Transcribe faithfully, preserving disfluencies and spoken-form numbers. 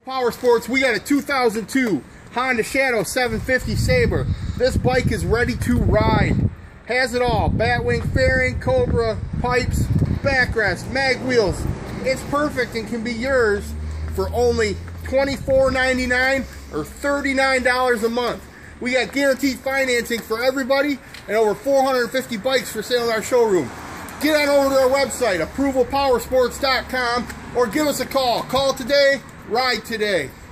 Power Sports, we got a two thousand two Honda Shadow seven fifty Sabre. This bike is ready to ride. Has it all. Batwing fairing, Cobra, pipes, backrest, mag wheels. It's perfect and can be yours for only twenty-four ninety-nine or thirty-nine dollars a month. We got guaranteed financing for everybody and over four hundred fifty bikes for sale in our showroom. Get on over to our website, approval power sports dot com, or give us a call. Call today, ride today.